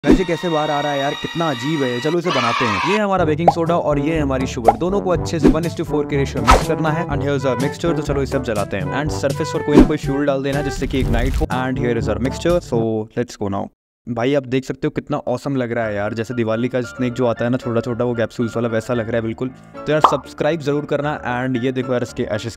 ये कैसे बाहर आ रहा है यार, कितना अजीब है। चलो इसे बनाते हैं। ये है हमारा बेकिंग सोडा और ये है हमारी शुगर। दोनों को अच्छे से 1:4 के रेशियो मिक्स करना है। And here is our mixture. तो चलो इसे अब जलाते हैं। एंड सरफेस पर कोई ना कोई फ्यूल डाल देना जिससे कि इग्नाइट हो। And here is our mixture. So let's go now. भाई आप देख सकते हो कितना औसम लग रहा है यार, जैसे दिवाली का स्नेक जो आता है ना छोटा छोटा, वो कैप्सूल्स वाला, वैसा लग रहा है बिल्कुल। तो यार सब्सक्राइब जरूर करना। एंड ये देखो यार इसके एशेस